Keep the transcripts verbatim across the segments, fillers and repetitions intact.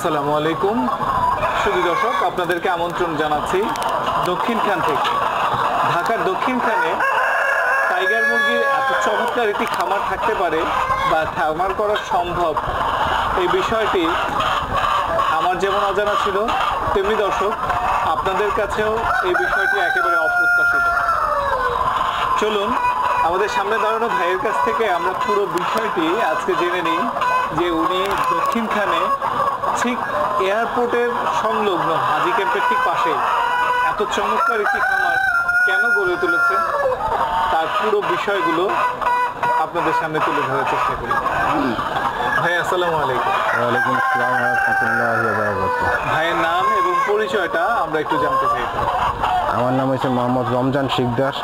আসসালামু আলাইকুম সুধী দর্শক, আপনাদেরকে আমন্ত্রণ জানাচ্ছি দক্ষিণখান থেকে। ঢাকার দক্ষিণখানে টাইগার মুরগির এত চমৎকার একটি খামার থাকতে পারে বা খামার করা সম্ভব, এই বিষয়টি আমার যেমন অজানা ছিল, তেমনি দর্শক আপনাদের কাছেও এই বিষয়টি একেবারে অপ্রত্যাশিত। চলুন আমাদের সামনে দাঁড়ানো ভাইয়ের কাছ থেকে আমরা পুরো বিষয়টি আজকে জেনে নিই যে উনি দক্ষিণখানে ঠিক এয়ারপোর্টের সংলগ্ন হাজি ক্যাম্পের ঠিক পাশে এত চমৎকার একটি খামার কেন গড়ে তুলেছেন তার পুরো বিষয়গুলো আপনাদের সামনে তুলে ধরার চেষ্টা করি। ভাই আসসালামু আলাইকুম। ওয়ালাইকুম আসসালাম ওয়া রাহমাতুল্লাহি ওয়া বারাকাতুহু। ভাইয়ের নাম এবং পরিচয়টা আমরা একটু জানতে চাই। আমার নাম হচ্ছে মোহাম্মদ রমজান শিকদার।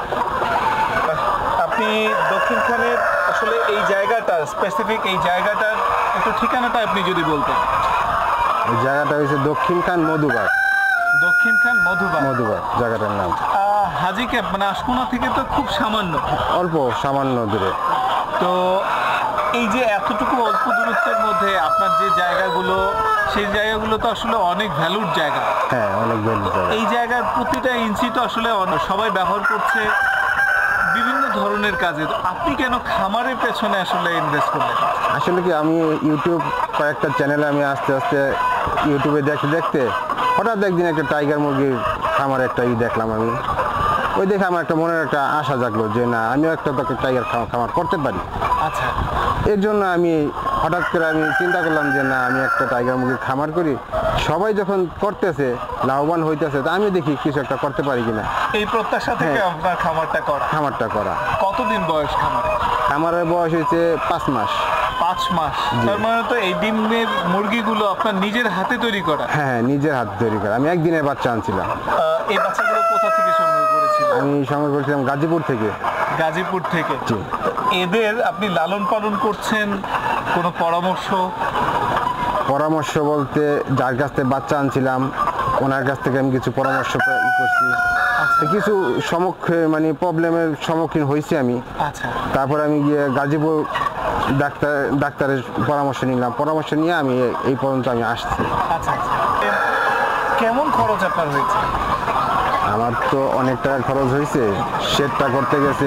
আপনি দক্ষিণখানের আসলে এই জায়গাটা স্পেসিফিক এই জায়গাটার একটু ঠিকানাটা আপনি যদি বলতেন। এই জায়গাটা হচ্ছে দক্ষিণখান মধুবাগ। দক্ষিণখান মধুবাগ মধুবাগ জায়গাটার নাম। হাজি ক্যাম্প মানে আশকোনা থেকে তো খুব সামান্য, অল্প সামান্য দূরে। তো এই যে এতটুকু অল্প দূরত্বের মধ্যে আপনার যে জায়গাগুলো, সেই জায়গাগুলো তো আসলে অনেক ভ্যালুর জায়গা। হ্যাঁ, অনেক ভ্যালুর জায়গা। এই জায়গার প্রতিটা ইঞ্চি তো আসলে সবাই ব্যবহার করছে বিভিন্ন ধরনের কাজে। তো আপনি কেন খামারের পেছনে আসলে ইনভেস্ট করলেন? আসলে কি, আমি ইউটিউব কয়েকটা চ্যানেলে আমি আস্তে আস্তে ইউটিউবে দেখতে দেখতে হঠাৎ একদিন একটা টাইগার মুরগির খামার একটা ই দেখলাম। আমি ওই দেখে আমার একটা মনের একটা আশা জাগলো যে না, আমিও একটা টাইগার খামার করতে পারি। আচ্ছা, এর জন্য আমি হঠাৎ করে আমি চিন্তা করলাম যে না, আমি একটা টাইগার মুরগির খামার করি। সবাই যখন করতেছে, লাভবান হইতেছে, তা আমি দেখি কিছু একটা করতে পারি কিনা। এই প্রত্যাশা থেকে আপনার খামারটা করা। খামারটা করা। কতদিন বয়স খামার? খামারের বয়স হয়েছে পাঁচ মাস। পাঁচ মাস? তার মানে তো এই ডিমের মুরগিগুলো আপনার নিজের হাতে তৈরি করা? হ্যাঁ, নিজের হাতে তৈরি করা। আমি একদিনের বাচ্চা আনছিলাম। এই বাচ্চাগুলো কোথা থেকে সংগ্রহ করেছিলেন? আমি সংগ্রহ করেছিলাম গাজীপুর থেকে। গাজীপুর থেকে? এদের আপনি লালন পালন করছেন, কোনো পরামর্শ? পরামর্শ বলতে, যার কাছ থেকে বাচ্চা আনছিলাম ওনার কাছ থেকে আমি কিছু পরামর্শ ই করছি। কিছু সম্মুখীন মানে প্রবলেমের সম্মুখীন হয়েছি আমি। আচ্ছা, তারপর আমি গিয়ে গাজীপুর ডাক্তার ডাক্তারের পরামর্শ নিলাম। পরামর্শ নিয়ে আমি এই পর্যন্ত আমি আসছি। আচ্ছা, কেমন খরচ আপনার হয়েছে? আমার তো অনেক টাকা খরচ হয়েছে। শেডটা করতে গেছে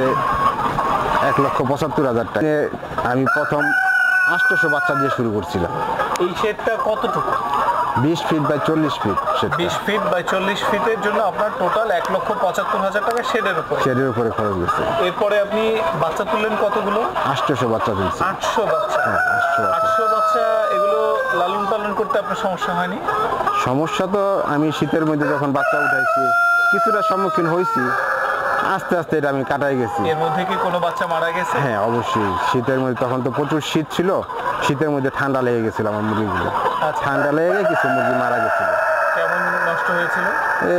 এক লক্ষ পঁচাত্তর হাজার টাকা। আমি প্রথম আটশোশো বাচ্চা দিয়ে শুরু করছিলাম। এই শেডটা কতটুকু? বিশ ফিট বাই চল্লিশ ফিট। বিশ ফিট বাই চল্লিশ ফিটের জন্য আপনার টোটাল এক লক্ষ পঁচাত্তর হাজার টাকা শেডের উপরে। শেডের উপরে খরচ গেছে। এরপরে আপনি বাচ্চা তুললেন কতগুলো? আটশোশো বাচ্চা তুলছি। আটশো বাচ্চা? হ্যাঁ, আটশো বাচ্চা। এগুলো লালন পালন করতে আপনার সমস্যা হয়নি? সমস্যা তো, আমি শীতের মধ্যে যখন বাচ্চা উঠাইছি কিছুটা সম্মুখীন হয়েছি। আস্তে আস্তে এটা আমি কাটাই গেছি। এর মধ্যে কি কোনো বাচ্চা মারা গেছে? হ্যাঁ, অবশ্যই। শীতের মধ্যে তখন তো প্রচুর শীত ছিল। শীতের মধ্যে ঠান্ডা লেগে গেছিল আমার মুরগিগুলো। ঠান্ডা লেগে কিছু মুরগি মারা গেছিল। কেমন নষ্ট হয়েছিল? এ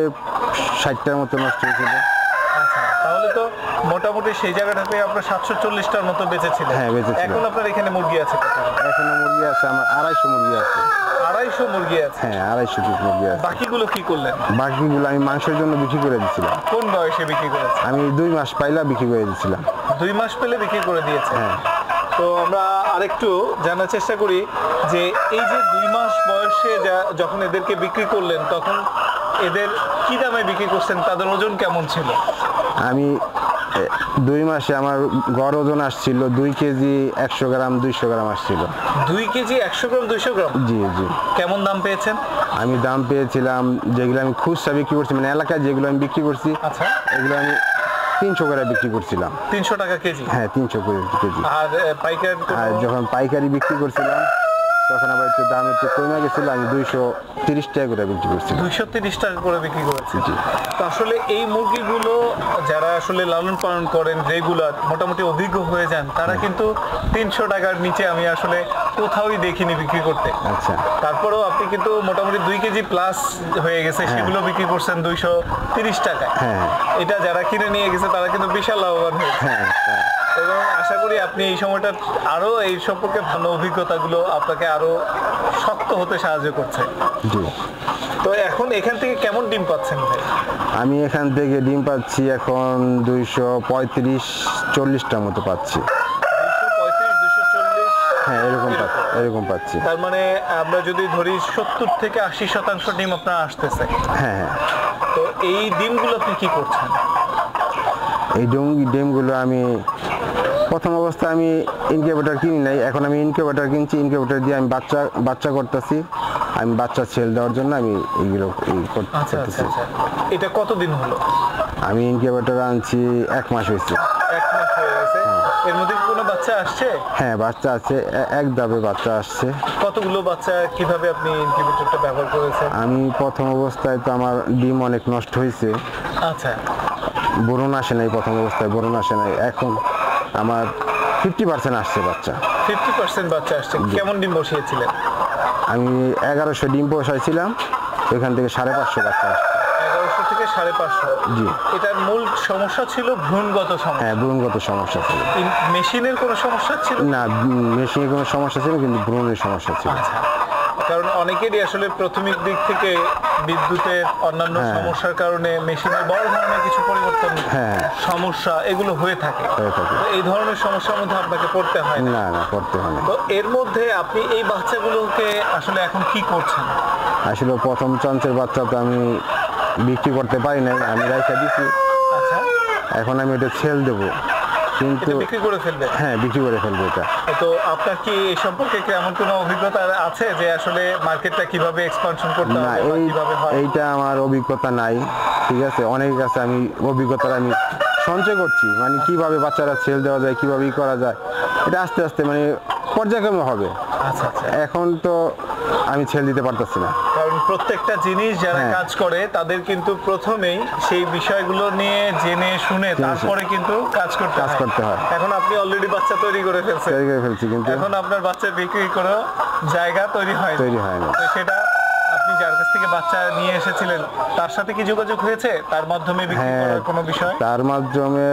ষাটটার মতো নষ্ট হয়েছিল। আচ্ছা, তাহলে তো মোটামুটি সেই জায়গাটাতে আপনার সাতশো চল্লিশটার মতো বেঁচেছিল। হ্যাঁ, বেঁচেছিল। এখন আপনার এখানে মুরগি আছে? এখনো মুরগি আছে আমার আড়াইশো মুরগি আছে। আড়াইশো মুরগি আছে? হ্যাঁ, আড়াইশো পিস মুরগি আছে। বাকিগুলো কি করলেন? বাকিগুলো আমি মাংসের জন্য বিক্রি করে দিয়েছিলাম। কোন বয়সে বিক্রি করেছেন? আমি দুই মাস পাইলা বিক্রি করে দিয়েছিলাম। দুই মাস পেলে বিক্রি করে দিয়েছে? হ্যাঁ। তো আমরা আরেকটু জানার চেষ্টা করি যে এই যে দুই মাস বয়সে যখন এদেরকে বিক্রি করলেন, তখন এদের কি দামে বিক্রি করছেন? তাদের ওজন কেমন ছিল? আমি দুই মাসে আমার গড় ওজন আসছিল দুই কেজি একশো গ্রাম দুইশো গ্রাম আসছিল। দুই কেজি একশো গ্রাম দুইশো গ্রাম? জি জি। কেমন দাম পেয়েছেন? আমি দাম পেয়েছিলাম, যেগুলো আমি খুচরা বিক্রি করছি, মানে এলাকায় যেগুলো আমি বিক্রি করছি, আচ্ছা, এগুলো আমি তিনশো করে বিক্রি করছিলাম। তিনশো টাকা কেজি? হ্যাঁ, তিনশো করে কেজি। আর পাইকারি? আর যখন পাইকারি বিক্রি করছিলাম তখন আবার একটু দাম একটু কমে গেছিল, আমি দুইশো তিরিশ টাকা করে বিক্রি করছি। দুইশো তিরিশ টাকা করে বিক্রি করেছি। তো আসলে এই মুরগিগুলো যারা আসলে লালন পালন করেন রেগুলার, মোটামুটি অভিজ্ঞ হয়ে যান, তারা কিন্তু তিনশো টাকার নিচে আমি আসলে কোথাওই দেখিনি বিক্রি করতে। আচ্ছা। তারপরেও আপনি কিন্তু মোটামুটি দুই কেজি প্লাস হয়ে গেছে, সেগুলো বিক্রি করছেন দুইশো তিরিশ টাকায়। হ্যাঁ, এটা যারা কিনে নিয়ে গেছে তারা কিন্তু বিশাল লাভবান হয়েছে। হ্যাঁ, এবং আশা করি আপনি এই সময়টা আরো এই সম্পর্কে ভালো অভিজ্ঞতাগুলো আপনাকে আরো শক্ত হতে সাহায্য করছে। জি। তো এখন এখান থেকে কেমন ডিম পাচ্ছেন ভাই? আমি এখান থেকে ডিম পাচ্ছি এখন দুইশো পঁয়ত্রিশ চল্লিশটার মতো পাচ্ছি। দুইশো পঁয়ত্রিশ দুইশো চল্লিশ? হ্যাঁ, এরকম এরকম পা- এরকম পাচ্ছি। তার মানে আমরা যদি ধরি সত্তর থেকে আশি শতাংশ ডিম আপনার আসতেছে। হ্যাঁ হ্যাঁ, তো এই ডিমগুলো আপনি কি করছেন? এই ডিম ডিমগুলো আমি প্রথম অবস্থায় আমি ইনকিউবেটর কিনি নাই, এখন আমি ইনকিউবেটর কিনছি। ইনকিউবেটর দিয়ে আমি বাচ্চা বাচ্চা করতেছি। আমি বাচ্চা ছেল দেওয়ার জন্য আমি এইগুলো ই করতে- আচ্ছা আচ্ছা করতেছি। আচ্ছা, এটা কতদিন হলো? আমি ইনকিউবেটর আনছি এক মাস হয়েছে। এক মাস হয়ে গেছে। এর মধ্যে কি কোনো বাচ্চা আসছে? হ্যাঁ, বাচ্চা আছে, এ- এক দাবে বাচ্চা আসছে। কতগুলো বাচ্চা, কিভাবে আপনি ইনকিউবেটরটা ব্যবহার করেছেন? আমি প্রথম অবস্থায় তো আমার ডিম অনেক নষ্ট হয়েছে, আচ্ছা, বোরন আসে নাই। প্রথম অবস্থায় বোরন আসে নাই, এখন আমার ফিফটি পার্সেন্ট আসছে বাচ্চা। ফিফটি পার্সেন্ট বাচ্চা আসছে। কেমন ডিম বসিয়েছিলেন? আমি এগারোশো ডিম বসাইছিলাম, এখান থেকে সাড়ে পাঁচশো বাচ্চা আসছে। এগারোশো থেকে সাড়ে পাঁচশো। জি। এটার মূল সমস্যা ছিল ভ্রূণগত সমস্যা। হ্যাঁ, ভ্রূণগত সমস্যা ছিল। ইন- মেশিনের কোনো সমস্যা ছিল? না, মেশিনে কোনো সমস্যা ছিল, কিন্তু ভ্রূণের সমস্যা ছিল। আচ্ছা, কারণ অনেকেরই আসলে প্রাথমিক দিক থেকে বিদ্যুতের অন্যান্য হ্যাঁ। সমস্যার কারণে মেশিনের বড় ধরনের কিছু পরিবর্তন, হ্যাঁ। সমস্যা এগুলো হয়ে থাকে। হয়ে থাকে। তো এই ধরনের সমস্যার মধ্যে আপনাকে পড়তে হয় না। না না, করতে হয় না। তো এর মধ্যে আপনি এই বাচ্চাগুলোকে আসলে এখন কি করছেন? আসলে প্রথম চান্সের বাচ্চা তো আমি বিক্রি করতে পারি নাই, আমি রাইখা দিছি। আচ্ছা, এখন আমি এটা সেল দেবো, কিন্তু এটা বিক্রি করে ফেলবেন? হ্যাঁ, বিক্রি করে ফেলবো এটা। তো আপনার কি এই সম্পর্কে কি এমন কোনো অভিজ্ঞতা আছে যে আসলে মার্কেটটা কিভাবে এক্সপানশন করতে না, হবে বা এই কিভাবে হয়? এইটা আমার অভিজ্ঞতা নাই। ঠিক আছে, অনেকের কাছে আমি অভিজ্ঞতা আমি সঞ্চয় করছি, মানে কিভাবে বাচ্চারা সেল দেওয়া যায়, কিভাবে ই করা যায়, এটা আস্তে আস্তে মানে পর্যায়ক্রমে হবে। আচ্ছা আচ্ছা, এখন তো আমি সেল দিতে পারতেছি না। কারণ প্রত্যেকটা জিনিস যারা হ্যাঁ। কাজ করে তাদের কিন্তু প্রথমেই সেই বিষয়গুলো নিয়ে জেনে শুনে তারপরে কিন্তু কাজ করতে কাজ হয়। করতে হয়। এখন আপনি অলরেডি বাচ্চা তৈরি করে ফেলছেন, তৈরি করে ফেলছি, কিন্তু এখন আপনার বাচ্চা বিক্রি করে জায়গা তৈরি হয় তৈরি হয় না। তো সেটা আপনি যার কাছ থেকে বাচ্চা নিয়ে এসেছিলেন তার সাথে কি যোগাযোগ হয়েছে, তার মাধ্যমে বিক্রি হ্যাঁ, করার কোনো বিষয়? তার মাধ্যমে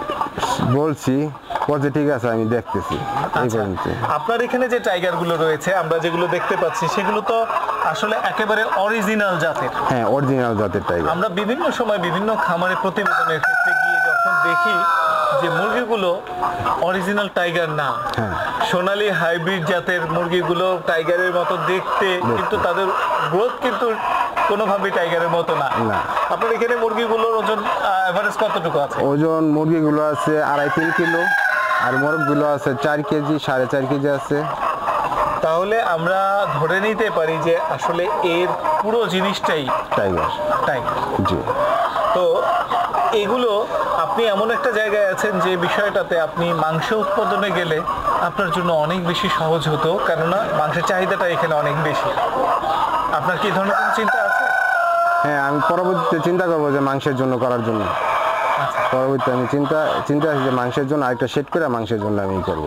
বলছি, বলছে ঠিক আছে আমি দেখতেছি, এই আচ্ছা, পর্যন্ত। আপনার এখানে যে টাইগার গুলো রয়েছে আমরা যেগুলো দেখতে পাচ্ছি সেগুলো তো আসলে একেবারে অরিজিনাল জাতের। হ্যাঁ, অরিজিনাল জাতের টাইগার। আমরা বিভিন্ন সময় বিভিন্ন খামারে প্রতিবেদনের ক্ষেত্রে গিয়ে যখন দেখি যে মুরগিগুলো অরিজিনাল টাইগার না, হ্যাঁ। সোনালী হাইব্রিড জাতের মুরগিগুলো টাইগারের মতো দেখতে, কিন্তু তাদের গ্রোথ কিন্তু কোনোভাবেই টাইগারের মতো না। না। আপনার এখানে মুরগিগুলোর ওজন এভারেজ কতটুকু আছে? ওজন মুরগিগুলো আছে আড়াই তিন কিলো, আর মোরগগুলো আছে চার কেজি, সাড়ে চার কেজি আছে। তাহলে আমরা ধরে নিতে পারি যে আসলে এর পুরো জিনিসটাই টাইগার। টাইগার। জি। তো এগুলো আপনি এমন একটা জায়গায় আছেন যে বিষয়টাতে আপনি মাংস উৎপাদনে গেলে আপনার জন্য অনেক বেশি সহজ হতো, কেননা মাংসের চাহিদাটা এখানে অনেক বেশি। আপনার কি এই ধরনের কোনো চিন্তা আছে? হ্যাঁ, আমি পরবর্তীতে চিন্তা করবো যে মাংসের জন্য করার জন্য। আচ্ছা, পরবর্তীতে আমি চিন্তা চিন্তা আছে যে মাংসের জন্য আরেকটা সেট করে মাংসের জন্য আমি করবো।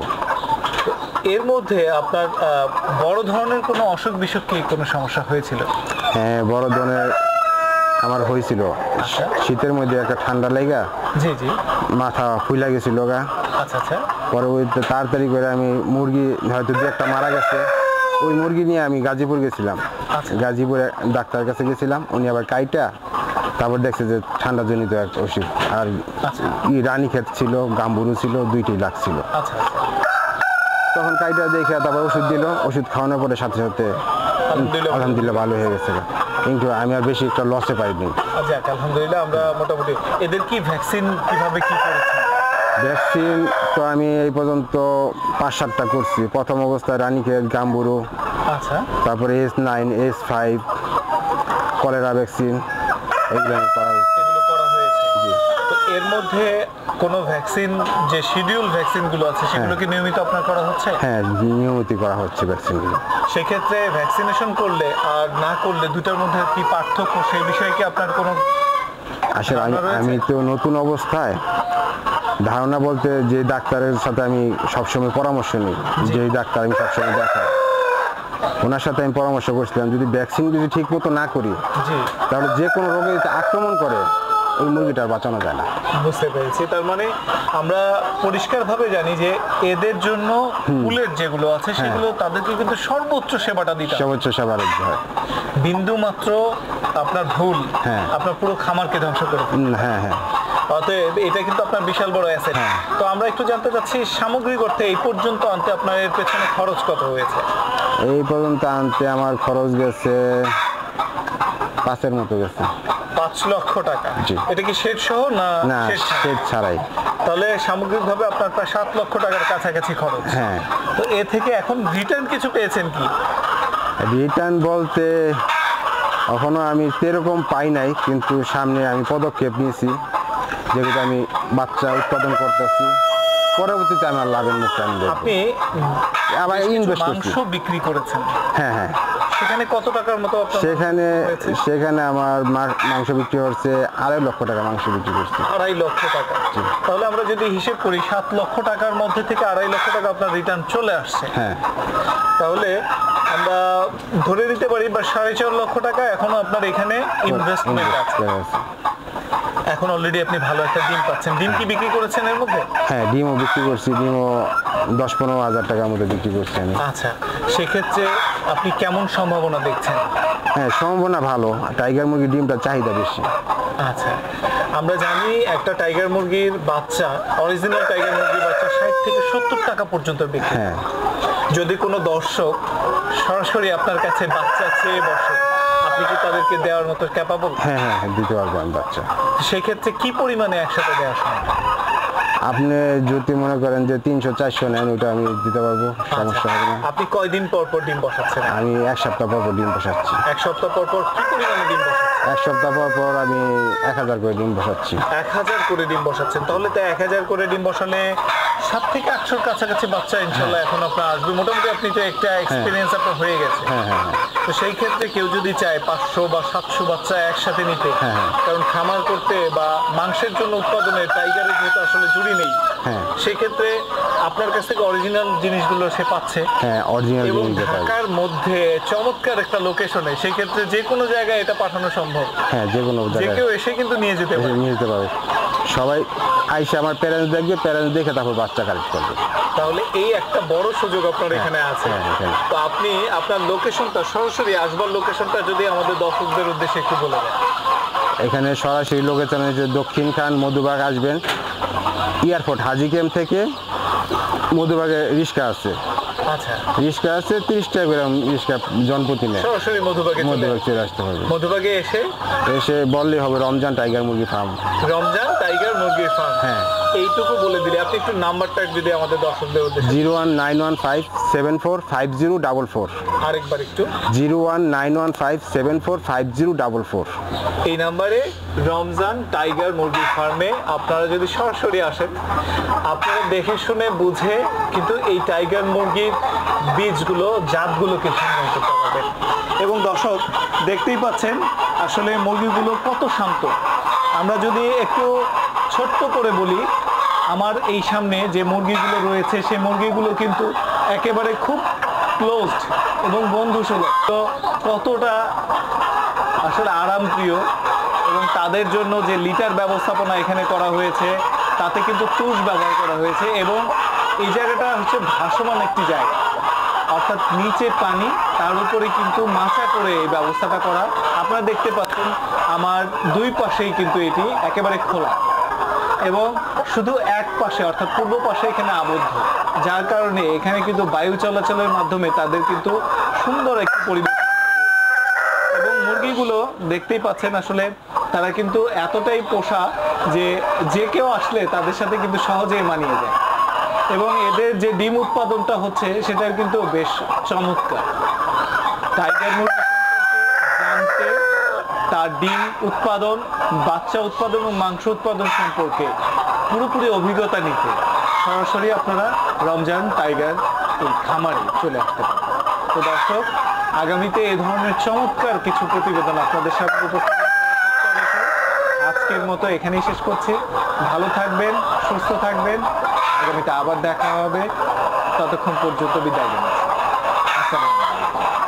এর মধ্যে আপনার আহ, বড় ধরনের কোনো অসুখ বিসুখ কি কোনো সমস্যা হয়েছিল? হ্যাঁ, বড় ধরনের আমার হয়েছিল। আচ্ছা। শীতের মধ্যে একটা ঠান্ডা লেগা জি জি, মাথা ফুলা গেছিল গা। আচ্ছা আচ্ছা, পরবর্তীতে তাড়াতাড়ি করে আমি মুরগি হয়তো দু একটা মারা গেছে, ওই মুরগি নিয়ে আমি গাজীপুর গেছিলাম। আচ্ছা। গাজীপুরে ডাক্তার কাছে গেছিলাম, উনি আবার কাইটা তারপর দেখছে যে ঠান্ডা জনিত এক ওষুধ, আর আচ্ছা। ই রানী ক্ষেত ছিল, গাম্বুরু ছিল, দুইটাই লাগছিল। আচ্ছা আচ্ছা, তখন কাইটা দেখে তারপর ওষুধ দিল, ওষুধ খাওয়ানোর পরে সাথে সাথে আলহামদুলিল্লাহ। আলহামদুলিল্লাহ ভালো হয়ে গেছে। কিন্তু আমি আর বেশি একটা লসে পাইনি। যাক আলহামদুলিল্লাহ। আমরা মোটামুটি এদের কি ভ্যাকসিন কিভাবে কি করেছেন? ভ্যাকসিন তো আমি এই পর্যন্ত পাঁচ সাতটা করছি। প্রথম অবস্থায় রানীক্ষেত, গাম্বুরু, আচ্ছা, তারপরে S nine, S five, cholera vaccine, এগুলো আমি করা হয়েছে। এগুলো করা হয়েছে। তো এর মধ্যে কোনো ভ্যাকসিন, যে শিডিউল ভ্যাকসিনগুলো আছে সেগুলো কি নিয়মিত আপনার করা হচ্ছে? হ্যাঁ, নিয়মিত করা হচ্ছে ভ্যাকসিনগুলো। সেক্ষেত্রে ভ্যাকসিনেশন করলে আর না করলে দুটার মধ্যে কি পার্থক্য, সেই বিষয়ে কি আপনার কোনো আসলে আমি ধারণা রয়েছে? আমি তো নতুন অবস্থায় ধারণা বলতে, যে ডাক্তারের সাথে আমি সবসময় পরামর্শ নিই, যেই ডাক্তার আমি সবসময় দেখাই, ওনার সাথে আমি পরামর্শ করছিলাম যদি ভ্যাকসিন যদি ঠিক মতো না করি জি, তাহলে যে কোনো রোগে যদি আক্রমণ করে ওই মুরগিটার বাঁচানো যায় না। বুঝতে পেরেছি। তার মানে আমরা পরিষ্কারভাবে জানি যে এদের জন্য কুলের যেগুলো আছে সেগুলো তাদেরকে কিন্তু সর্বোচ্চ সেবাটা দিতে হবে। সর্বোচ্চ সেবা রাখতে হয়। বিন্দু মাত্র আপনার ভুল হ্যাঁ। আপনার পুরো খামারকে ধ্বংস করে দেবে। উম, হ্যাঁ হ্যাঁ, অতএব এটা কিন্তু আপনার বিশাল বড় অ্যাসেট। তো আমরা একটু জানতে চাচ্ছি সামগ্রী করতে এই পর্যন্ত আনতে আপনার এর পেছনে খরচ কত হয়েছে? এই পর্যন্ত আনতে আমার খরচ গেছে পাঁচের মতো গেছে। পাঁচ লক্ষ টাকা? জি। এটা কি শেড সহ না না, শেড ছাড়া? শেড ছাড়াই। তাহলে সামগ্রিকভাবে আপনার প্রায় সাত লক্ষ টাকার কাছাকাছি খরচ। হ্যাঁ। তো এ থেকে এখন রিটার্ন কিছু পেয়েছেন কি? রিটার্ন বলতে এখনো আমি সেরকম পাই নাই, কিন্তু সামনে আমি পদক্ষেপ নিয়েছি, যেগুলো আমি বাচ্চা উৎপাদন করতেছি, পরবর্তীতে আমার লাভের মুখটা আমি দেখব। আপনি আবার ইনভেস্ট করছি। মাংস বিক্রি করেছেন? হ্যাঁ হ্যাঁ। সেখানে কত টাকার মতো আপনার সেখানে হয়েছে? সেখানে আমার মা- মাংস বিক্রি হচ্ছে আড়াই লক্ষ টাকা মাংস বিক্রি করছি। আড়াই লক্ষ টাকা? তাহলে আমরা যদি হিসেব করি সাত লক্ষ টাকার মধ্যে থেকে আড়াই লক্ষ টাকা আপনার রিটার্ন চলে আসছে। হ্যাঁ। তাহলে আমরা ধরে নিতে পারি বা সাড়ে চার লক্ষ টাকা এখনো আপনার এখানে ইনভেস্টমেন্ট আছে। এখন অলরেডি আপনি ভালো একটা ডিম পাচ্ছেন। ডিম কি বিক্রি করেছেন এর মধ্যে? হ্যাঁ, ডিমও বিক্রি করছি। ডিমও দশ পনেরো হাজার টাকার মধ্যে বিক্রি করছি আমি। আচ্ছা, সেক্ষেত্রে আপনি কেমন সম্ভাবনা দেখছেন? হ্যাঁ, সম্ভাবনা ভালো। টাইগার মুরগির ডিমটা চাহিদা বেশি। আচ্ছা, আমরা জানি একটা টাইগার মুরগির বাচ্চা, অরিজিনাল টাইগার মুরগির বাচ্চা ষাট থেকে সত্তর টাকা পর্যন্ত বিক্রি। হ্যাঁ। যদি কোনো দর্শক সরাসরি আপনার কাছে বাচ্চা চেয়ে বসে, আপনি কি তাদেরকে দেওয়ার মতো ক্যাপাবল? হ্যাঁ হ্যাঁ হ্যাঁ, দিতে পারবো আমি বাচ্চা। সেক্ষেত্রে কি পরিমাণে একসাথে দেওয়া সম্ভব? আপনি যদি মনে করেন যে তিনশো চারশো নেন, ওইটা আমি দিতে পারবো, সমস্যা হবে না। আপনি কয়দিন পর পর ডিম বসাচ্ছেন? আমি এক সপ্তাহ পর পর ডিম বসাচ্ছি। এক সপ্তাহ পর পর কি পরিমাণে ডিম বসাচ্ছেন? এক সপ্তাহ পর পর আমি এক হাজার করে ডিম বসাচ্ছি। এক হাজার করে ডিম বসাচ্ছেন? তাহলে তো এক হাজার করে ডিম বসালে সাত থেকে আটশোর কাছাকাছি বাচ্চা ইনশাল্লাহ এখন আপনার আসবে। মোটামুটি আপনি তো একটা এক্সপিরিয়েন্স আপনার হয়ে গেছে। হ্যাঁ হ্যাঁ হ্যাঁ। তো সেই ক্ষেত্রে কেউ যদি চায় পাঁচশো বা সাতশো বাচ্চা একসাথে নিতে, হ্যাঁ, হ্যাঁ। কারণ খামার করতে বা মাংসের জন্য উৎপাদনে টাইগারের যেহেতু আসলে জুড়ি নেই, হ্যাঁ। সেই ক্ষেত্রে আপনার কাছ থেকে অরিজিনাল জিনিসগুলো সে পাচ্ছে। হ্যাঁ, অরিজিনাল এবং জিনিস যেটা। ঢাকার মধ্যে চমৎকার একটা লোকেশনে, সেই ক্ষেত্রে যে কোনো জায়গায় এটা পাঠানো সম্ভব। হ্যাঁ, যে কোনো যে জায়গায় কেউ এসে কিন্তু নিয়ে যেতে পারে। নিয়ে যেতে পারবে। সবাই আইসে আমার প্যারেন্টস দেখবে, প্যারেন্টস দেখে তারপর বাচ্চা কালেক্ট করবে। তাহলে এই একটা বড় সুযোগ আপনার এখানে আছে। হ্যাঁ, হ্যাঁ। তো আপনি আপনার লোকেশনটা, সরাসরি আসবার লোকেশনটা যদি আমাদের দর্শকদের উদ্দেশ্যে একটু বলে দেন। এখানে সরাসরি লোকেশন হচ্ছে দক্ষিণ খান মধুবাগ আসবেন, এয়ারপোর্ট হাজি ক্যাম্প থেকে মধুবাগে রিক্সা আছে। আচ্ছা, রিক্সা আছে তিরিশ টাকা করে রিক্সা জনপ্রতি নেয়। সরাসরি মধুবাগে চলে মধুবাগ আসবেন। চলে আসতে হবে। মধুবাগে এসে এসে বললেই হবে রমজান টাইগার মুরগি ফার্ম। রমজান টাইগার মুরগির ফার্ম। হ্যাঁ। এইটুকু বলে দিলে আপনি একটু নাম্বারটা যদি আমাদের দর্শকদের উদ্দেশ্যে। Zero one nine one five seven four five zero double four. আরেকবার একটু। Zero one nine one five seven four five zero double four. এই নাম্বারে রমজান টাইগার মুরগির ফার্মে আপনারা যদি সরাসরি আসেন, আপনারা দেখে শুনে বুঝে কিন্তু এই টাইগার মুরগির বীজগুলো, জাতগুলোকে সংগ্রহ করতে পারবেন। এবং দর্শক দেখতেই পাচ্ছেন আসলে মুরগিগুলো কত শান্ত। আমরা যদি একটু ছোট্ট করে বলি, আমার এই সামনে যে মুরগিগুলো রয়েছে সেই মুরগিগুলো কিন্তু একেবারে খুব ক্লোজড এবং বন্ধুসুলভ। তো কতটা আসলে আরামপ্রিয়, এবং তাদের জন্য যে লিটার ব্যবস্থাপনা এখানে করা হয়েছে, তাতে কিন্তু তুষ ব্যবহার করা হয়েছে। এবং এই জায়গাটা হচ্ছে ভাসমান একটি জায়গা, অর্থাৎ নিচে পানি, তার উপরে কিন্তু মাচা করে এই ব্যবস্থাটা করা। আপনারা দেখতে পাচ্ছেন আমার দুই পাশেই কিন্তু এটি একেবারে খোলা, এবং শুধু এক পাশে অর্থাৎ পূর্ব পাশে এখানে আবদ্ধ, যার কারণে এখানে কিন্তু বায়ু চলাচলের মাধ্যমে তাদের কিন্তু সুন্দর একটি পরিবেশ। এবং মুরগিগুলো দেখতেই পাচ্ছেন আসলে তারা কিন্তু এতটাই পোষা যে যে কেউ আসলে তাদের সাথে কিন্তু সহজেই মানিয়ে যায়। এবং এদের যে ডিম উৎপাদনটা হচ্ছে সেটার কিন্তু বেশ চমৎকার। টাইগার মুরগি সম্পর্কে জানতে, তার ডিম উৎপাদন, বাচ্চা উৎপাদন এবং মাংস উৎপাদন সম্পর্কে পুরোপুরি অভিজ্ঞতা নিতে সরাসরি আপনারা রমজান টাইগার এই খামারে চলে আসতে পারেন। তো দর্শক, আগামীতে এই ধরনের চমৎকার কিছু প্রতিবেদন আপনাদের সামনে উপস্থাপন করার চেষ্টা রেখে আজকের মতো এখানেই শেষ করছি। ভালো থাকবেন, সুস্থ থাকবেন, আগামীতে আবার দেখা হবে। ততক্ষণ পর্যন্ত বিদায় জানাচ্ছি। আসসালামু আলাইকুম।